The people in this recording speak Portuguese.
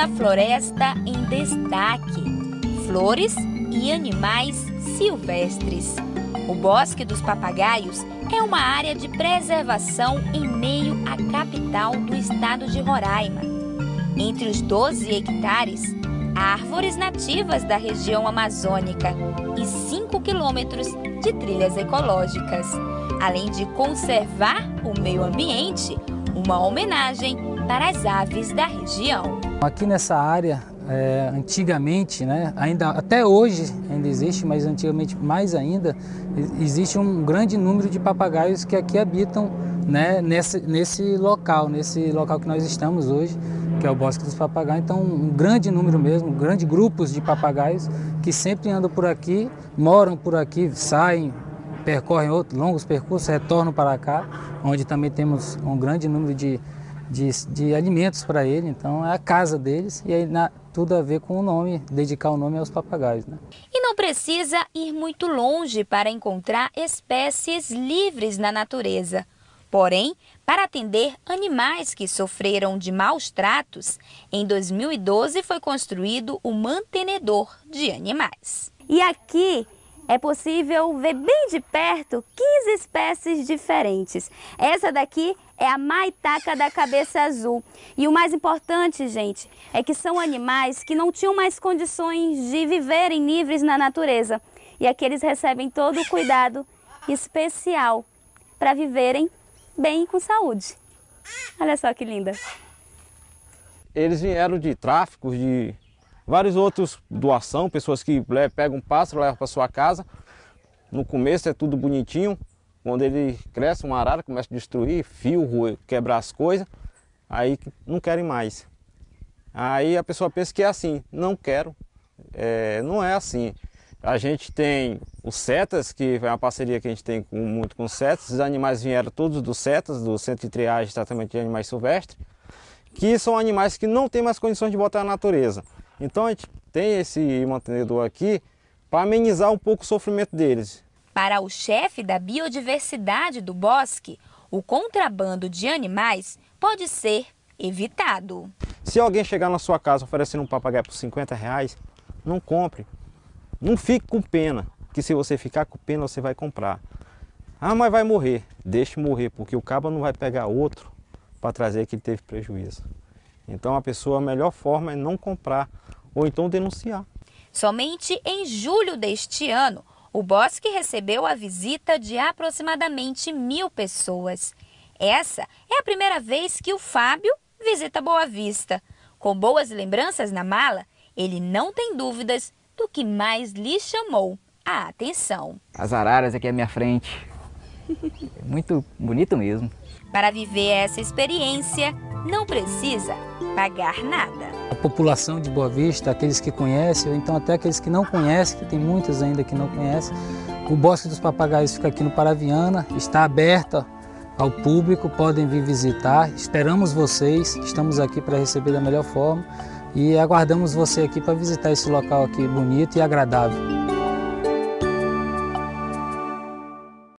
uma floresta em destaque, flores e animais silvestres. O Bosque dos Papagaios é uma área de preservação em meio à capital do estado de Roraima. Entre os 12 hectares, há árvores nativas da região amazônica e 5 quilômetros de trilhas ecológicas, além de conservar o meio ambiente, uma homenagem para as aves da região. Aqui nessa área, antigamente, ainda até hoje ainda existe, mas antigamente mais ainda, existe um grande número de papagaios que aqui habitam, nesse local que nós estamos hoje, que é o Bosque dos Papagaios. Então, um grande número mesmo, grandes grupos de papagaios que sempre andam por aqui, moram por aqui, saem, percorrem longos percursos, retornam para cá, onde também temos um grande número de alimentos para ele. Então é a casa deles e aí tudo a ver com o nome, dedicar o nome aos papagaios. E não precisa ir muito longe para encontrar espécies livres na natureza. Porém, para atender animais que sofreram de maus tratos, em 2012 foi construído o mantenedor de animais. E aqui é possível ver bem de perto 15 espécies diferentes. Essa daqui é a maitaca da cabeça azul. E o mais importante, gente, é que são animais que não tinham mais condições de viverem livres na natureza. E aqui eles recebem todo o cuidado especial para viverem bem e com saúde. Olha só que linda. Eles vieram de tráficos, de vários outros, doação, pessoas que pegam um pássaro, levam para sua casa. No começo é tudo bonitinho, quando ele cresce, uma arara começa a destruir, fio, quebrar as coisas, aí não querem mais. Aí a pessoa pensa que é assim, não quero, não é assim. A gente tem os CETAS, que é uma parceria que a gente tem muito com os CETAS. Os animais vieram todos dos CETAS, do Centro de Triagem e Tratamento de Animais Silvestres, que são animais que não têm mais condições de voltar à natureza. Então a gente tem esse mantenedor aqui para amenizar um pouco o sofrimento deles. Para o chefe da biodiversidade do bosque, o contrabando de animais pode ser evitado. Se alguém chegar na sua casa oferecendo um papagaio por R$50, não compre. Não fique com pena, que se você ficar com pena você vai comprar. Ah, mas vai morrer. Deixe morrer, porque o cabo não vai pegar outro para trazer que ele teve prejuízo. Então a melhor forma é não comprar ou então denunciar. Somente em julho deste ano, o bosque recebeu a visita de aproximadamente 1.000 pessoas. Essa é a primeira vez que o Fábio visita Boa Vista. Com boas lembranças na mala, ele não tem dúvidas do que mais lhe chamou a atenção. As araras aqui à minha frente. Muito bonito mesmo. Para viver essa experiência, não precisa pagar nada. A população de Boa Vista, aqueles que conhecem, ou então até aqueles que não conhecem, que tem muitos ainda que não conhecem, o Bosque dos Papagaios fica aqui no Paraviana, está aberto ao público, podem vir visitar. Esperamos vocês, estamos aqui para receber da melhor forma e aguardamos você aqui para visitar esse local aqui bonito e agradável.